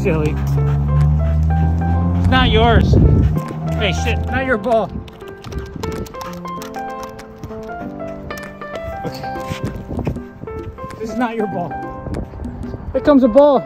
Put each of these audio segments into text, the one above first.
silly. It's not yours. Hey, shit, not your ball. Okay. This is not your ball. Here comes a ball.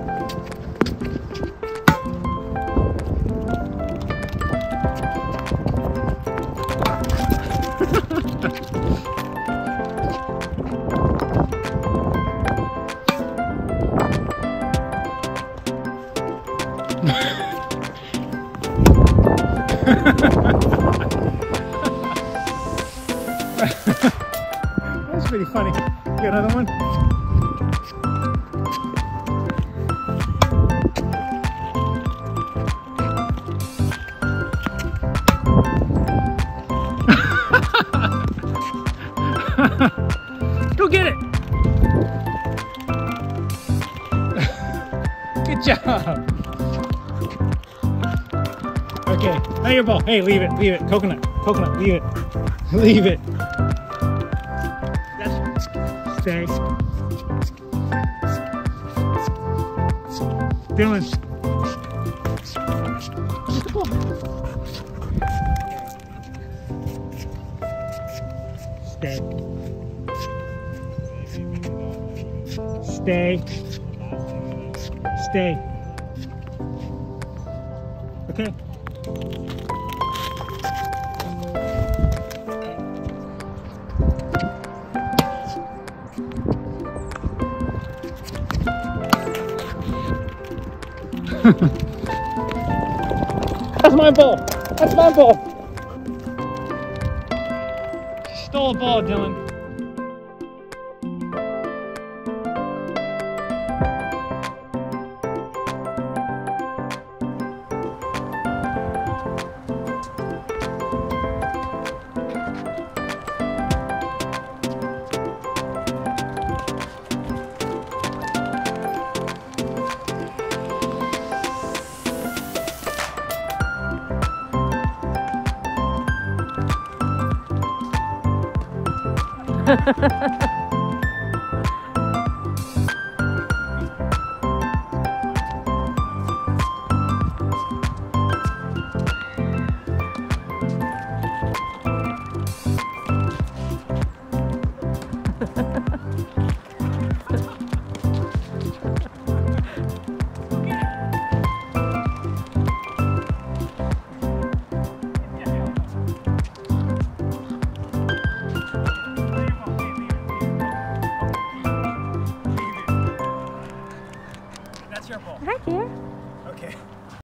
That's pretty funny. You got another one? Go get it! Good job! Okay, now your ball. Hey, leave it, leave it. Coconut, coconut, leave it. Leave it. Stay. Dylan. Stay. Stay. Stay. Okay. That's my ball. That's my ball. You stole a ball, Dylan. Right here. Okay.